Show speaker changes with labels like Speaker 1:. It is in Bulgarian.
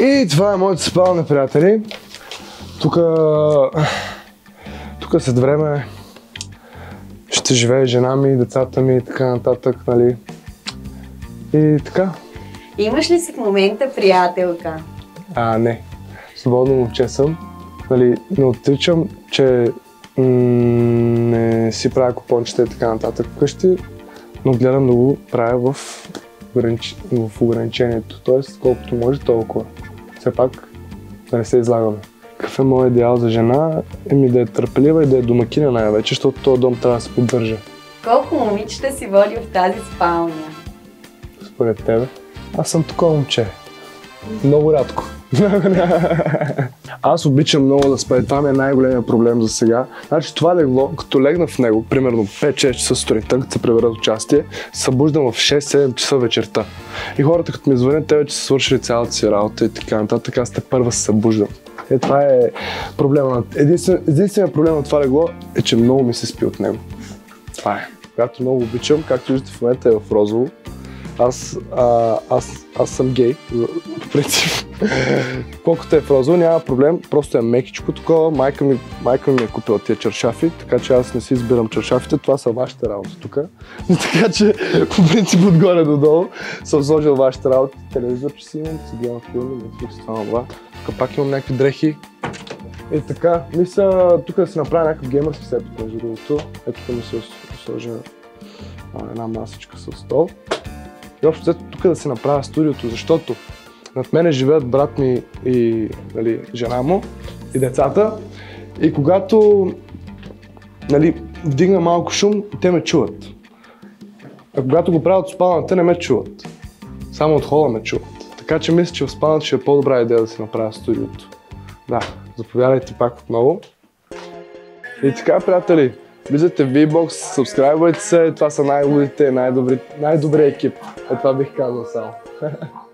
Speaker 1: И това е моето спалне, приятели. Тук след време ще живее жена ми, децата ми и така нататък, нали. И така.
Speaker 2: Имаш ли си в момента приятелка?
Speaker 1: Не. Свободно момче съм. Нали, не отричам, че не си правя купончета и така нататък вкъщи, но гледам да го правя в ограничението. Тоест, колкото може, толкова. Все пак да не се излагаме. Какъв е моят идеал за жена? Да е търпелива и да е домакиня най-вече, защото този дом трябва да се поддържа.
Speaker 2: Колко момичета си водил в тази спалня?
Speaker 1: Според тебе? Аз съм такова момче. Много рядко. Аз обичам много да спя. Това ми е най-големият проблем за сега. Значи това легло, като легна в него, примерно 5-6 часа сутринта, като се приберат участие, събуждам в 6-7 часа вечерта. И хората, като ми звънят, те вече са свършили цялата си работа и така нататък, аз те първа се събуждам. Това е проблема. Единственият проблем на това легло е, че много ми се спи от него. Това е. Когато много обичам, както виждате в момента е в розово. Аз съм гей, по принцип. Колкото е в розово, няма проблем, просто е мекичко такова. Майка ми е купила тия чаршафи, така че аз не си избирам чаршафите, това са вашите работи тук. Така че, по принцип, отгоре до долу съм сложил вашите работи. Телевизор, че си имам, си гледам филми, Netflix, това. Тук пак имам някакви дрехи. И така, мисля тук да си направя някакъв геймърски сетъп, между другото. Ето тук ми се сложа една масичка с стол. И общо тук да си направя студиото, защото над мене живеят брат ми и жена му и децата. И когато вдигна малко шум, те ме чуват. А когато го правят в спалната, не ме чуват. Само от хола ме чуват. Така че мисля, че в спалната ще е по-добра идея да си направя студиото. Да, заповядайте пак отново. И така, приятели, влизайте в VBOX, сабскрайбвайте се, това са най-лудите, най-добрият екип. Това бих казал само.